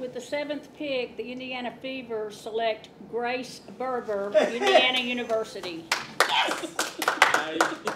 with the 7th pick, the Indiana Fever select Grace Berger, Indiana University. Yes!